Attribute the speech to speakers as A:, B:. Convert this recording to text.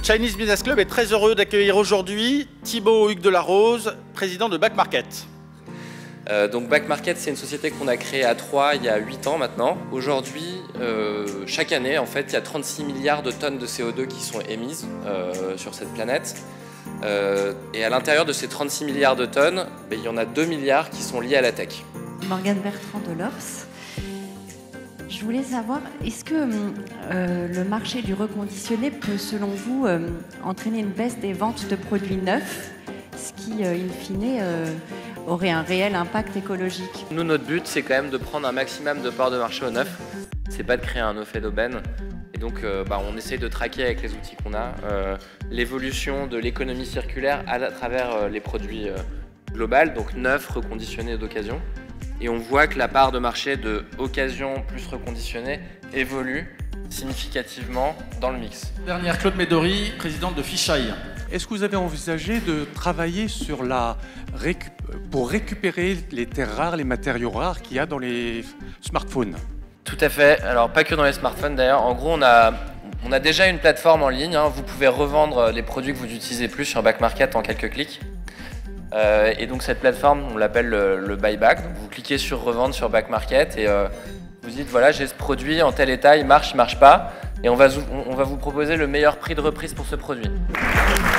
A: Chinese Business Club est très heureux d'accueillir aujourd'hui Thibaut Hugues de la Rose, président de Back Market.
B: Donc Back Market, c'est une société qu'on a créée à Troyes il y a 8 ans maintenant. Aujourd'hui, chaque année, en fait, il y a 36 milliards de tonnes de CO2 qui sont émises sur cette planète. Et à l'intérieur de ces 36 milliards de tonnes, il y en a 2 milliards qui sont liés à la tech.
C: Morgane Bertrand de l'Obs. Je voulais savoir, est-ce que le marché du reconditionné peut, selon vous, entraîner une baisse des ventes de produits neufs, ce qui, in fine, aurait un réel impact écologique?
B: Nous, notre but, c'est quand même de prendre un maximum de parts de marché au neuf. C'est pas de créer un effet d'aubaine. Et donc, on essaye de traquer avec les outils qu'on a l'évolution de l'économie circulaire à travers les produits globaux, donc neufs, reconditionnés d'occasion. Et on voit que la part de marché de occasion plus reconditionnée évolue significativement dans le mix.
A: Dernière, Claude Médory, présidente de Fisheye.
D: Est-ce que vous avez envisagé de travailler sur pour récupérer les terres rares, les matériaux rares qu'il y a dans les smartphones?
B: Tout à fait. Alors pas que dans les smartphones d'ailleurs. En gros, on a déjà une plateforme en ligne. Vous pouvez revendre les produits que vous n'utilisez plus sur Back Market en quelques clics. Et donc cette plateforme, on l'appelle le buyback. Donc vous cliquez sur revendre sur Back Market et vous dites voilà, j'ai ce produit en tel état, il marche pas. Et on va vous proposer le meilleur prix de reprise pour ce produit.